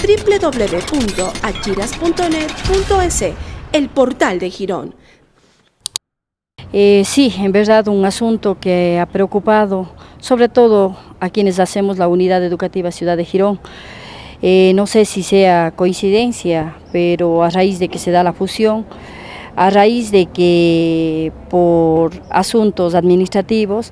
www.achiras.net.es, el portal de Girón. Sí, en verdad un asunto que ha preocupado sobre todo a quienes hacemos la Unidad Educativa Ciudad de Girón. No sé si sea coincidencia, pero a raíz de que se da la fusión, a raíz de que por asuntos administrativos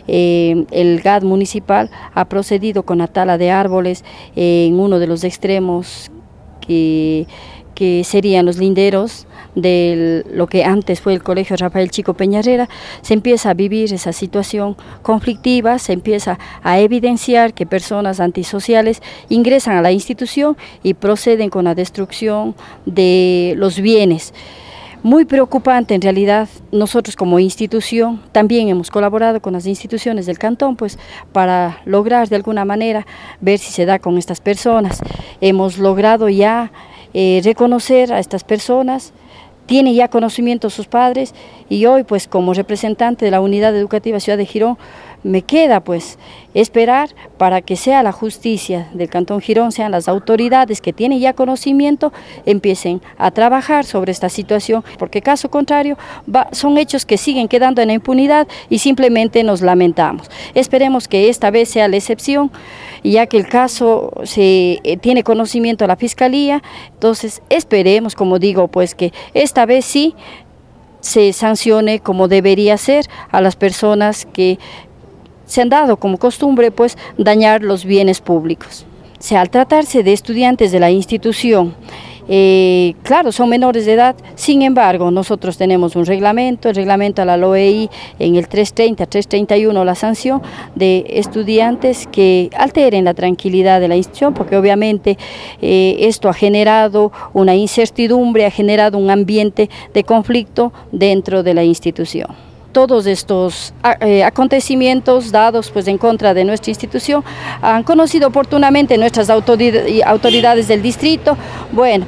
el GAD municipal ha procedido con la tala de árboles en uno de los extremos que serían los linderos de lo que antes fue el Colegio Rafael Chico Peñarera, se empieza a vivir esa situación conflictiva, se empieza a evidenciar que personas antisociales ingresan a la institución y proceden con la destrucción de los bienes. Muy preocupante en realidad. Nosotros como institución también hemos colaborado con las instituciones del cantón pues para lograr de alguna manera ver si se da con estas personas. Hemos logrado ya reconocer a estas personas, tienen ya conocimiento sus padres y hoy pues como representante de la Unidad Educativa Ciudad de Girón me queda pues esperar para que sea la justicia del Cantón Girón, sean las autoridades que tienen ya conocimiento, empiecen a trabajar sobre esta situación, porque caso contrario son hechos que siguen quedando en la impunidad y simplemente nos lamentamos. Esperemos que esta vez sea la excepción, ya que el caso tiene conocimiento a la Fiscalía, entonces esperemos, como digo, pues que esta vez sí se sancione como debería ser a las personas que se han dado como costumbre pues dañar los bienes públicos. O sea, al tratarse de estudiantes de la institución, claro, son menores de edad, sin embargo, nosotros tenemos un reglamento, el reglamento a la LOEI en el 330, 331, la sanción de estudiantes que alteren la tranquilidad de la institución, porque obviamente esto ha generado una incertidumbre, ha generado un ambiente de conflicto dentro de la institución. Todos estos acontecimientos dados pues en contra de nuestra institución han conocido oportunamente nuestras autoridades del distrito. Bueno,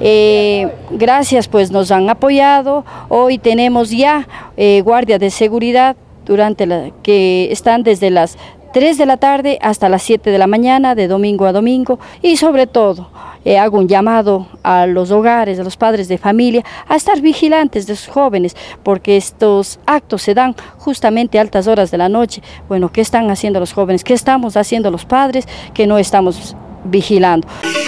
gracias pues nos han apoyado. Hoy tenemos ya guardias de seguridad que están desde las 3 de la tarde hasta las 7 de la mañana, de domingo a domingo, y sobre todo hago un llamado a los hogares, a los padres de familia, a estar vigilantes de sus jóvenes, porque estos actos se dan justamente a altas horas de la noche. Bueno, ¿qué están haciendo los jóvenes? ¿Qué estamos haciendo los padres que no estamos vigilando?